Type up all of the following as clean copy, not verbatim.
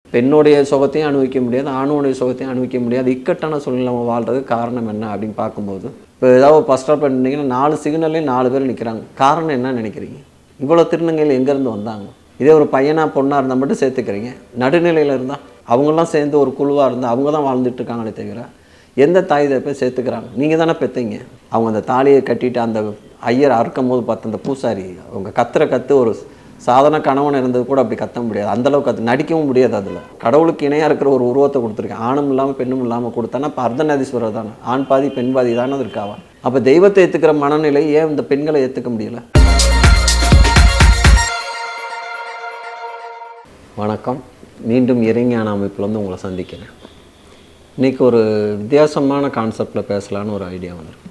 பெண்ணுடைய சுகத்தையும் அனுபவிக்க முடியாது, ஆணுடைய சுகத்தையும் அனுபவிக்க முடியாது. இக்கட்டான சூழ்நிலை நம்ம வாழ்றதுக்கு காரணம் என்ன அப்படின்னு பார்க்கும்போது, இப்போ ஏதாவது பஸ் ஸ்டாப் பண்ணிங்கன்னா 4 சிக்னல்லையும் 4 பேர் நிற்கிறாங்க. காரணம் என்ன நினைக்கிறீங்க? இவ்வளோ திருநங்கைகள் எங்கேருந்து வந்தாங்க? இதே ஒரு பையனா பொண்ணாக இருந்தால் மட்டும் சேர்த்துக்கிறீங்க. நடுநிலையில் இருந்தால் அவங்கெல்லாம் சேர்ந்து ஒரு குழுவாக இருந்தால் அவங்க தான் வாழ்ந்துட்டு இருக்காங்களே தவிர எந்த தாய் தப்பை சேர்த்துக்கிறாங்க? நீங்கள் தானே பெற்றீங்க. அவங்க அந்த தாலியை கட்டிட்டு அந்த ஐயர் அறுக்கும் போது பார்த்து அந்த பூசாரி அவங்க கத்து ஒரு சாதாரண கணவன் இருந்தது கூட அப்படி கத்த முடியாது. அந்தளவுக்கு நடிக்கவும் முடியாது. அதில் கடவுளுக்கு இணையாக இருக்கிற ஒரு உருவத்தை கொடுத்துருக்கேன். ஆணும் இல்லாமல் பெண்ணும் இல்லாமல் கொடுத்தானா இப்போ அர்த்தநாதீஸ்வரர் தானே. ஆண் பாதி பெண் பாதி தானே இருக்காவா? அப்போ தெய்வத்தை ஏற்றுக்கிற மனநிலை ஏன் இந்த பெண்களை ஏற்றுக்க முடியல? வணக்கம். மீண்டும் இறைஞான அமைப்பில் வந்து உங்களை சந்திக்கிறேன். இன்றைக்கி ஒரு வித்தியாசமான கான்செப்டில் பேசலான்னு ஒரு ஐடியா வந்துருக்கு.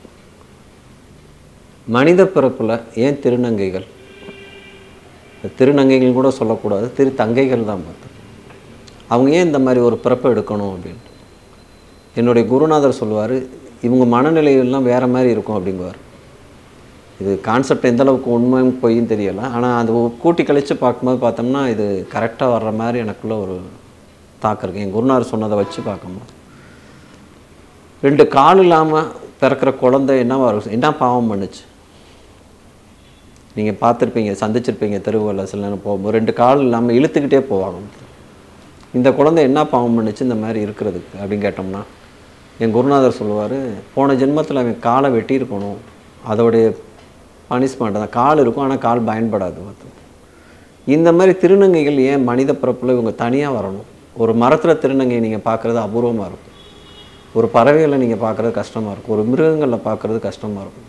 மனித பிறப்பில் ஏன் திருநங்கைகள், திருநங்கைகள் கூட சொல்லக்கூடாது, திருத்தங்கைகள் தான் பார்த்தோம், அவங்க ஏன் இந்த மாதிரி ஒரு பிறப்பை எடுக்கணும் அப்படின்ட்டு என்னுடைய குருநாதர் சொல்லுவார். இவங்க மனநிலையெல்லாம் வேறு மாதிரி இருக்கும் அப்படிங்குவார். இது கான்செப்ட் எந்த அளவுக்கு உண்மையும் பொய்யும் தெரியலை. ஆனால் அது கூட்டி கழித்து பார்க்கும்போது பார்த்தோம்னா இது கரெக்டாக வர்ற மாதிரி எனக்குள்ளே ஒரு தாக்கம் இருக்குது. என் குருநாதர் சொன்னதை வச்சு பார்க்கும்போது 2 கால் இல்லாமல் பிறக்கிற குழந்தை என்ன பாவம் பண்ணுச்சு? நீங்கள் பார்த்துருப்பீங்க, சந்திச்சிருப்பீங்க. தெருவில் சில நேரம் போகும்போது 2 கால் இல்லாமல் இழுத்துக்கிட்டே போவாங்க. இந்த குழந்தை என்ன பாவம் பண்ணுச்சு இந்த மாதிரி இருக்கிறதுக்கு அப்படின்னு கேட்டோம்னா என் குருநாதர் சொல்லுவார், போன ஜென்மத்தில் அவன் காலை வெட்டியிருக்கணும், அதோடைய பனிஷ்மெண்ட் தான். கால் இருக்கும் ஆனால் கால் பயன்படாது. இந்த மாதிரி திருநங்கைகள் ஏன் மனித பிறப்பில் இவங்க தனியாக வரணும்? ஒரு மரத்தில் திருநங்கை நீங்கள் பார்க்குறது அபூர்வமாக இருக்கும், ஒரு பறவைகளை நீங்கள் பார்க்குறது கஷ்டமாக இருக்கும், ஒரு மிருகங்களில் பார்க்குறது கஷ்டமாக இருக்கும்.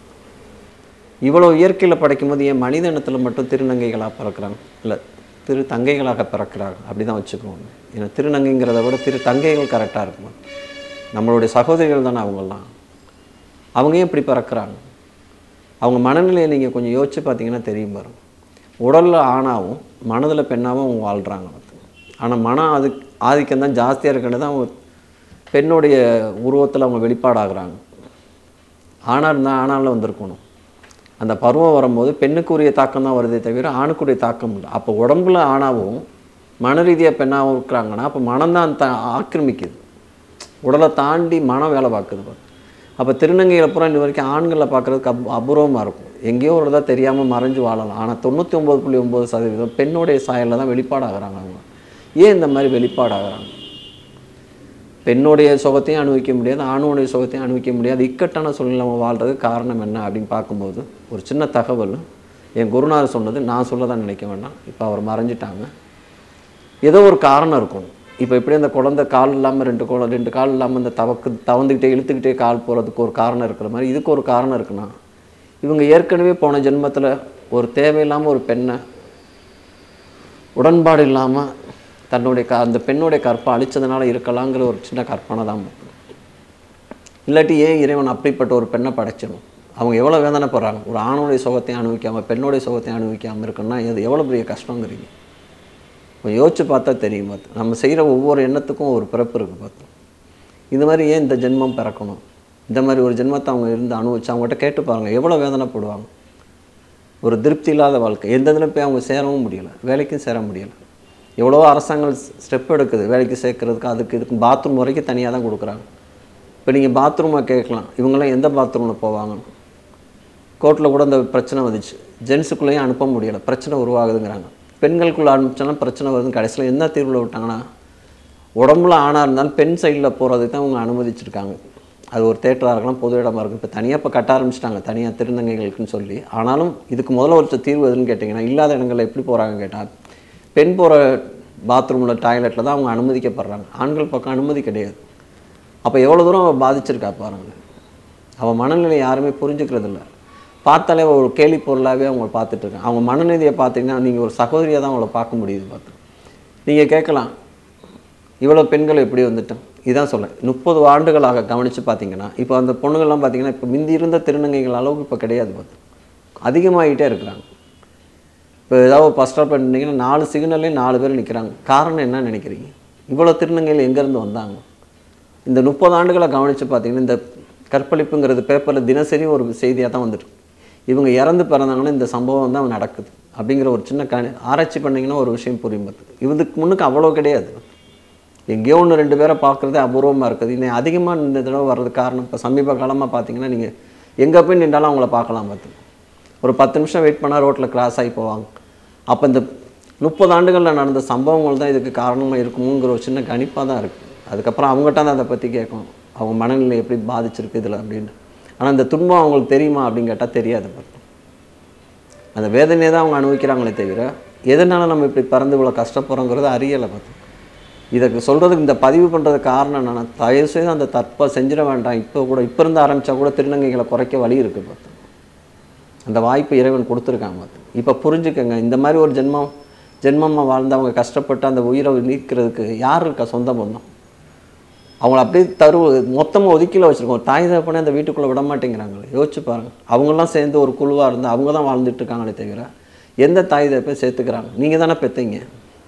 இவ்வளோ இயற்கையில் படைக்கும்போது ஏன் மனித இனத்தில் மட்டும் திருநங்கைகளாக பிறக்கிறாங்க, இல்லை திரு தங்கைகளாக பிறக்கிறாங்க அப்படி தான் வச்சுக்குவோம். ஏன்னா திருநங்கைங்கிறத விட திரு தங்கைகள் கரெக்டாக இருக்கும். நம்மளுடைய சகோதரிகள் தானே அவங்கெல்லாம். அவங்க ஏன் இப்படி பிறக்கிறாங்க? அவங்க மனநிலையை நீங்கள் கொஞ்சம் யோசித்து பார்த்தீங்கன்னா தெரியும் பாருங்க. உடலில் ஆணாகவும் மனதில் பெண்ணாகவும் அவங்க வாழ்கிறாங்க. ஆனால் மனம் ஆதிக்கம் தான் ஜாஸ்தியாக இருக்கிறது தான் அவங்க பெண்ணுடைய உருவத்தில் அவங்க வெளிப்பாடாகிறாங்க. ஆணாக இருந்தால் ஆணாவில் வந்திருக்கணும். அந்த பருவம் வரும்போது பெண்ணுக்குரிய தாக்கம் தான் வருதே தவிர ஆணுக்குரிய தாக்கம் இல்லை. அப்போ உடம்புல ஆணாகவும் மன ரீதியாக பெண்ணாகவும் இருக்கிறாங்கன்னா அப்போ மனம்தான் ஆக்கிரமிக்குது. உடலை தாண்டி மனம் வேலை பார்க்குது. அப்போ திருநங்கைகளை பூரா இது வரைக்கும் ஆண்களில் பார்க்குறதுக்கு அபூர்வமாக இருக்கும். எங்கேயோ ஒரு தான் தெரியாமல் மறைஞ்சு வாழலாம். ஆனால் 99.9% பெண்ணுடைய சாயலில் தான் வெளிப்பாடாகிறாங்க. அவங்க ஏன் இந்த மாதிரி வெளிப்பாடாகிறாங்க? பெண்ணுடைய சுகத்தையும் அனுபவிக்க முடியாது, ஆணுடைய சுகத்தையும் அனுபவிக்க முடியாது. இக்கட்டான சூழ்நிலை நம்ம வாழ்றதுக்கு காரணம் என்ன அப்படின்னு பார்க்கும்போது ஒரு சின்ன தகவல் என் குருநாதர் சொன்னது. நான் சொல்ல தான் நினைக்க வேண்டாம், இப்போ அவர் மறைஞ்சிட்டாங்க. ஏதோ ஒரு காரணம் இருக்கும். இப்போ எப்படி அந்த குழந்தை கால் இல்லாமல் 2 கால் இல்லாமல் இந்த தவந்துக்கிட்டே இழுத்துக்கிட்டே கால் போகிறதுக்கு ஒரு காரணம் இருக்கிற மாதிரி இதுக்கு ஒரு காரணம் இருக்குன்னா இவங்க ஏற்கனவே போன ஜென்மத்தில் ஒரு தேவையில்லாமல் ஒரு பெண்ணை உடன்பாடு இல்லாமல் தன்னுடைய அந்த பெண்ணுடைய கற்பை அழித்ததுனால இருக்கலாங்கிற ஒரு சின்ன கற்பனை தான். இல்லாட்டி ஏன் இறைவன் அப்படிப்பட்ட ஒரு பெண்ணை படைச்சிடும்? அவங்க எவ்வளோ வேதனைப்படுறாங்க. ஒரு ஆணுடைய சுகத்தையும் அனுபவிக்காமல் பெண்ணுடைய சுகத்தையும் அனுபவிக்காமல் இருக்குன்னா இது எவ்வளோ பெரிய கஷ்டங்கிறீங்க. யோசிச்சு பார்த்தா தெரியும். நம்ம செய்கிற ஒவ்வொரு எண்ணத்துக்கும் ஒரு பிறப்பு இருக்குது. பார்த்தோம் இந்த மாதிரி ஏன் இந்த ஜென்மம் பிறக்கணும்? இந்த மாதிரி ஒரு ஜென்மத்தை அவங்க இருந்து அனுபவிச்சு அவங்ககிட்ட கேட்டு பாருங்கள் எவ்வளோ வேதனைப்படுவாங்க. ஒரு திருப்தி இல்லாத வாழ்க்கை. எந்த இதில் போய் அவங்க சேரவும் முடியலை, வேலைக்கும் சேர முடியலை. எவ்வளவோ அரசாங்கம் ஸ்டெப் எடுக்குது வேலைக்கு சேர்க்கறதுக்கு. இதுக்கு பாத்ரூம் வரைக்கும் தனியாக தான் கொடுக்குறாங்க. இப்போ நீங்கள் பாத்ரூமை கேட்கலாம், இவங்களாம் எந்த பாத்ரூமில் போவாங்கன்னு. கோர்ட்டில் கூட அந்த பிரச்சனை வந்துச்சு. ஜென்ஸுக்குள்ளேயும் அனுப்ப முடியலை, பிரச்சனை உருவாகுதுங்கிறாங்க. பெண்களுக்குள்ளே அனுப்பிச்சாலும் பிரச்சனை வருதுன்னு கடைசியில் என்ன தீர்வில் விட்டாங்கன்னா உடம்புல ஆணாக இருந்தாலும் பெண் சைடில் போகிறதுக்கு தான் அவங்க அனுமதிச்சிருக்காங்க. அது ஒரு தேட்டராக இருக்கலாம், பொது இடமாக இருக்கும். இப்போ தனியாக இப்போ கட்ட ஆரம்பிச்சிட்டாங்க தனியாக திருநங்கைகளுக்குன்னு சொல்லி. ஆனாலும் இதுக்கு முதல்ல ஒரு தீர்வு எதுன்னு கேட்டிங்கன்னா இல்லாத இடங்களில் எப்படி போகிறாங்க கேட்டால் பெண் போகிற பாத்ரூமில் டாய்லெட்டில் தான் அவங்க அனுமதிக்கப்படுறாங்க. ஆண்கள் பக்கம் அனுமதி கிடையாது. அப்போ எவ்வளோ தூரம் அவள் பாதிச்சிருக்கா பாருங்கள். அவள் மனநிலை யாருமே புரிஞ்சுக்கிறது இல்லை. பார்த்தாலே ஒரு கேலி பொருளாகவே அவங்க பார்த்துட்ருக்காங்க. அவங்க மனநிலையை பார்த்தீங்கன்னா நீங்கள் ஒரு சகோதரியாக தான் அவங்கள பார்க்க முடியுது. பார்த்து நீங்கள் கேட்கலாம் இவ்வளோ பெண்கள் எப்படி வந்துட்டோம். இதான் சொல்ல 30 ஆண்டுகளாக கவனித்து பார்த்தீங்கன்னா இப்போ அந்த பொண்ணுகள்லாம் பார்த்தீங்கன்னா இப்போ முந்தி இருந்த திருநங்கைகள் அளவுக்கு இப்போ கிடையாது. பார்த்து அதிகமாகிட்டே இருக்கிறாங்க. இப்போ ஏதாவது பஸ் ஸ்டாப் பண்ணிங்கன்னா 4 சிக்னல்லையும் 4 பேர் நிற்கிறாங்க. காரணம் என்ன நினைக்கிறீங்க? இவ்வளோ திருநங்கைகள் எங்கேருந்து வந்தாங்க? இந்த 30 ஆண்டுகளை கவனித்து பார்த்தீங்கன்னா இந்த கற்பழிப்புங்கிறது பேப்பரில் தினசரி ஒரு செய்தியாக தான் வந்துட்டு இவங்க இறந்து பிறந்தாங்கன்னா இந்த சம்பவம் தான் நடக்குது அப்படிங்கிற ஒரு சின்ன ஆராய்ச்சி பண்ணிங்கன்னா ஒரு விஷயம் புரியும். இதுக்கு முன்னுக்கு அவ்வளோ கிடையாது. எங்கேயோ ஒன்று 2 பேரை பார்க்குறதே அபூர்வமாக இருக்குது. இன்னும் அதிகமாக இந்த தடவை வர்றதுக்கு காரணம் இப்போ சமீப காலமாக பார்த்தீங்கன்னா நீங்கள் எங்கே போய் நின்றாலும் அவங்கள பார்க்கலாம். ஒரு 10 நிமிஷம் வெயிட் பண்ணால் ரோட்டில் கிராஸ் ஆகி போவாங்க. அப்போ இந்த 30 ஆண்டுகளில் நடந்த சம்பவங்கள் தான் இதுக்கு காரணமாக இருக்குங்கிற ஒரு சின்ன கணிப்பாக தான் இருக்குது. அதுக்கப்புறம் அவங்ககிட்ட தான் அதை பற்றி கேட்கணும், அவங்க மனநிலை எப்படி பாதிச்சிருக்கு இதில் அப்படின்னு. ஆனால் இந்த துன்பம் அவங்களுக்கு தெரியுமா அப்படின்னு கேட்டால் தெரியாது. அந்த வேதனையை தான் அவங்க அனுபவிக்கிறாங்களே தவிர எதனால நம்ம இப்படி பறந்து இவ்வளோ கஷ்டப்படுறோங்கிறது அறியலை. இதுக்கு சொல்கிறதுக்கு இந்த பதிவு பண்ணுறதுக்கு காரணம் என்னென்னா, தயவுசெய்து அந்த தப்பை செஞ்சிட வேண்டாம். இப்போ இருந்து ஆரம்பித்தா கூட திருநங்கைகளை குறைக்க வழி இருக்குது. அந்த வாய்ப்பு இறைவன் கொடுத்துருக்காங்க. இப்போ புரிஞ்சுக்கங்க, இந்த மாதிரி ஒரு ஜென்மமாக வாழ்ந்து அவங்க கஷ்டப்பட்டு அந்த உயிரை நீக்கிறதுக்கு யார் இருக்கா சொந்த பந்தம்? அவங்கள அப்படியே மொத்தமாக ஒதுக்கியில் வச்சுருக்கோம். ஒரு தாய் தகப்பனே அந்த வீட்டுக்குள்ளே விட மாட்டேங்கிறாங்களே. யோசிச்சு பாருங்கள். அவங்களாம் சேர்ந்து ஒரு குழுவாக இருந்து அவங்க தான் வாழ்ந்துட்டு இருக்காங்களே தவிர எந்த தாய் தகப்பையும் சேர்த்துக்கிறாங்க? நீங்கள் தானே பெற்றீங்க,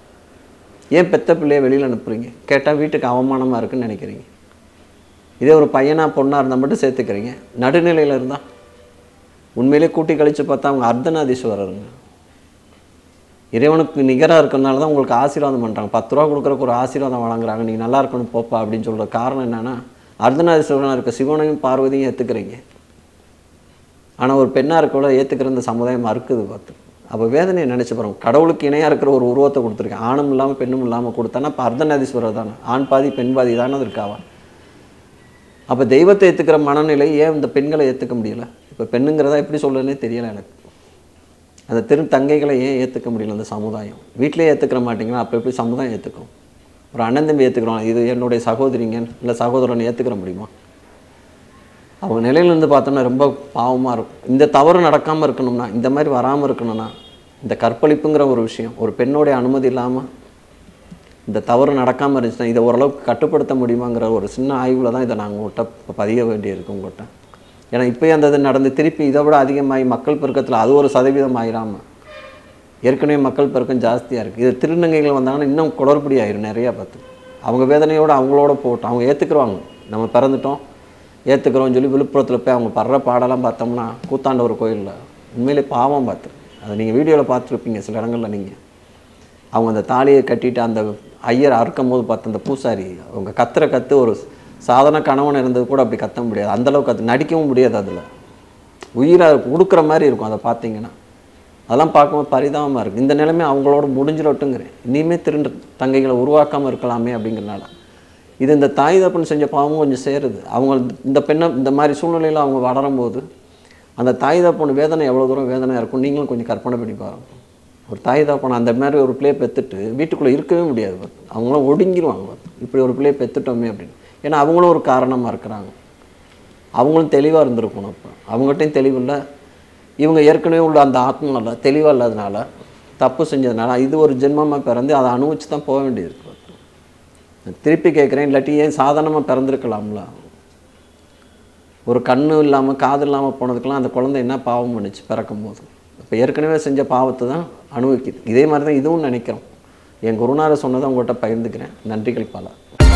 ஏன் பெத்த பிள்ளையை வெளியில் அனுப்புறீங்க? கேட்டால் வீட்டுக்கு அவமானமாக இருக்குன்னு நினைக்கிறீங்க. இதே ஒரு பையனாக பொண்ணாக இருந்தால் மட்டும் சேர்த்துக்கிறீங்க. நடுநிலையில் இருந்தால் உண்மையிலே கூட்டி கழித்து பார்த்தா அவங்க அர்த்தநாதீஸ்வரருங்க. இறைவனுக்கு நிகராக இருக்கிறதுனால தான் உங்களுக்கு ஆசீர்வாதம் பண்ணுறாங்க. 10 ரூபா கொடுக்குறக்கு ஒரு ஆசீர்வாதம் வழங்குறாங்க. நீங்கள் நல்லா இருக்கணும் போப்பா அப்படின்னு சொல்கிற காரணம் என்னென்னா, அர்த்தநாதீஸ்வரனாக இருக்க சிவனையும் பார்வதியும் ஏற்றுக்கிறீங்க. ஆனால் ஒரு பெண்ணாக இருக்கோட ஏற்றுக்கிற இந்த சமுதாயம் மறுக்குது. அப்போ வேதனையை நினச்சி பாருங்க. கடவுளுக்கு இணையாக இருக்கிற ஒரு உருவத்தை கொடுத்துருக்கேன். ஆணும் இல்லாமல் பெண்ணும் இல்லாமல் கொடுத்தானா இப்போ அர்த்தநாதீஸ்வரர் தானே. ஆண் பாதி பெண் பாதி தானே இருக்காவா? அப்போ தெய்வத்தை ஏற்றுக்கிற மனநிலை ஏன் இந்த பெண்களை ஏற்றுக்க முடியல? இப்போ பெண்ணுங்கிறதா எப்படி சொல்லுன்னே தெரியலை எனக்கு. அந்த தங்கைகளை ஏன் ஏற்றுக்க முடியல அந்த சமுதாயம்? வீட்டிலே ஏற்றுக்கிற மாட்டிங்கன்னா அப்போ எப்படி சமுதாயம் ஏற்றுக்கும்? ஒரு அண்ணன் தம்பி ஏற்றுக்கிறோம், இது என்னுடைய சகோதரிங்க இல்லை சகோதரனை ஏற்றுக்கிற முடியுமா? அவங்க நிலையிலேருந்து பார்த்தோம்னா ரொம்ப பாவமாக இருக்கும். இந்த தவறு நடக்காமல் இருக்கணும்னா, இந்த மாதிரி வராமல் இருக்கணும்னா, இந்த கற்பழிப்புங்கிற ஒரு விஷயம் ஒரு பெண்ணோடைய அனுமதி இல்லாமல் இந்த தவறு நடக்காமல் இருந்துச்சுன்னா இதை ஓரளவுக்கு கட்டுப்படுத்த முடியுமாங்கிற ஒரு சின்ன ஆய்வில் தான் இதை நாங்கள் உங்கள்கிட்ட பதிய வேண்டியிருக்கு உங்கள்கிட்ட. ஏன்னா இப்போயே அந்த இது நடந்து திருப்பி இதை விட அதிகமாகி மக்கள் பெருக்கத்தில் அது ஒரு சதவீதம் ஆயிராமல் ஏற்கனவே மக்கள் பெருக்கம் ஜாஸ்தியாக இருக்குது. இது திருநங்கைகள் வந்தாங்கன்னா இன்னும் குளறுபடி ஆயிரும் நிறையா பார்த்து. அவங்க வேதனையோடு அவங்களோட போட்டோம். அவங்க ஏற்றுக்குருவாங்க, நம்ம பிறந்துட்டோம் ஏற்றுக்கிறோன்னு சொல்லி விழுப்புரத்தில் போய் அவங்க படுற பாடெல்லாம் பார்த்தோம்னா கூத்தாண்டவர் கோயிலில் உண்மையிலே பாவம் பார்த்து. அதை நீங்கள் வீடியோவில் பார்த்துருப்பீங்க சில இடங்களில். நீங்கள் அவங்க அந்த தாலியை கட்டிட்டு அந்த ஐயர் அறுக்கும் போது பார்த்து அந்த பூசாரி அவங்க கத்து ஒரு சாதாரண கணவன் இருந்தது கூட அப்படி கத்த முடியாது. அந்தளவுக்கு நடிக்கவும் முடியாது. அதில் உயிரை கொடுக்குற மாதிரி இருக்கும். அதை பார்த்தீங்கன்னா அதெல்லாம் பார்க்கும்போது பரிதாபமாக இருக்குது. இந்த நிலைமை அவங்களோட முடிஞ்சிடட்டுங்கிறேன். இனிமேல் தங்கைகளை உருவாக்காமல் இருக்கலாமே அப்படிங்கிறனால இது இந்த தாய் தப்புன்னு செஞ்ச பாவமும் கொஞ்சம் சேருது. அவங்க இந்த பெண்ணை இந்த மாதிரி சூழ்நிலையில் அவங்க வளரும்போது அந்த தாய் தப்போட வேதனை எவ்வளோ தூரம் வேதனையாக இருக்கும் நீங்களும் கொஞ்சம் கற்பனை பண்ணி பாருங்க. ஒரு தாய் தப்பனை அந்த மாதிரி ஒரு பிள்ளையை பெற்றுட்டு வீட்டுக்குள்ளே இருக்கவே முடியாது. அவங்களாம் ஒடுங்கிடுவாங்க. இப்படி ஒரு பிள்ளையை பெற்றுட்டோமே அப்படின்னு. ஏன்னா அவங்களும் ஒரு காரணமாக இருக்கிறாங்க. அவங்களும் தெளிவாக இருந்திருக்கணும். இப்போ அவங்ககிட்டையும் தெளிவில்லை. இவங்க ஏற்கனவே உள்ள அந்த ஆத்மாவில் தெளிவாக இல்லாதனால தப்பு செஞ்சதுனால இது ஒரு ஜென்மமாக பிறந்து அதை அனுபவிச்சு தான் போக வேண்டியிருக்கு. திருப்பி கேட்குறேன், இல்லாட்டி ஏன் சாதாரணமாக பிறந்திருக்கலாம்ல? ஒரு கண்ணு இல்லாமல் காது இல்லாமல் போனதுக்கெல்லாம் அந்த குழந்தை என்ன பாவம் பண்ணிச்சு பிறக்கும் போது? இப்போ ஏற்கனவே செஞ்ச பாவத்தை தான் அனுபவிக்குது. இதே மாதிரி தான் இதுவும் நினைக்கிறோம். என் குருநாதர் சொன்னதை உங்கள்கிட்ட பகிர்ந்துக்கிறேன். நன்றிகள் பல.